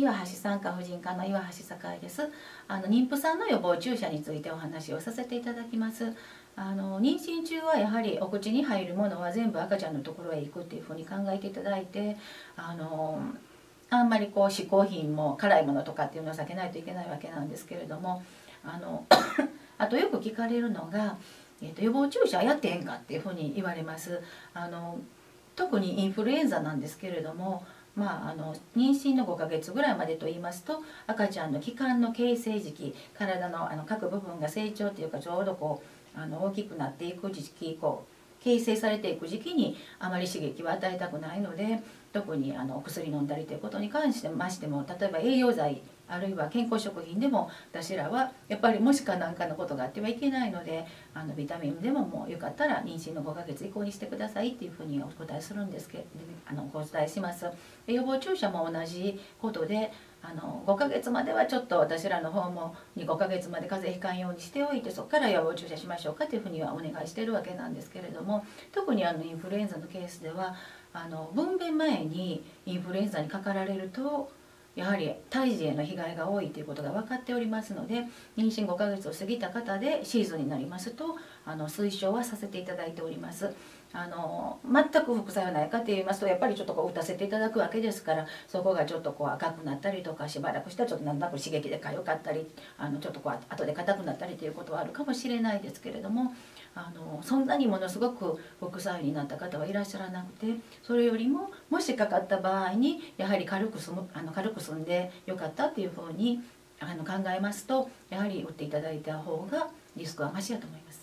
岩橋産科婦人科の岩橋栄です。妊婦さんの予防注射についてお話をさせていただきます。妊娠中はやはりお口に入るものは全部赤ちゃんのところへ行くっていうふうに考えていただいて、あんまりこう嗜好品も辛いものとかっていうのを避けないといけないわけなんですけれども、あとよく聞かれるのが、予防注射やってええんかっていうふうに言われます。特にインフルエンザなんですけれども、妊娠の5ヶ月ぐらいまでと言いますと、赤ちゃんの気管の形成時期、体の各部分が成長というかちょうどこう大きくなっていく時期、形成されていく時期にあまり刺激を与えたくないので、特にお薬飲んだりということに関してましても、例えば栄養剤あるいは健康食品でも私らはやっぱりもしか何かのことがあってはいけないので、ビタミンでももうよかったら妊娠の5ヶ月以降にしてくださいっていうふうにお答えするんですけど、お伝えします。予防注射も同じことで、5ヶ月まではちょっと私らの方も5ヶ月まで風邪ひかんようにしておいて、そこから予防注射しましょうかというふうにはお願いしてるわけなんですけれども、特にインフルエンザのケースでは分娩前にインフルエンザにかかられるとやはり胎児への被害が多いということが分かっておりますので、妊娠5ヶ月を過ぎた方でシーズンになりますと推奨はさせていただいております。全く副作用ないかといいますと、やっぱりちょっと打たせていただくわけですから、そこがちょっと赤くなったりとか、しばらくしたらちょっとなんとなく刺激で痒かったり、ちょっと後で硬くなったりということはあるかもしれないですけれども、そんなにものすごく副作用になった方はいらっしゃらなくて、それよりももしかかった場合にやはり軽く済んでよかったっていうふうに考えますと、やはり打っていただいた方がリスクはマシだと思います。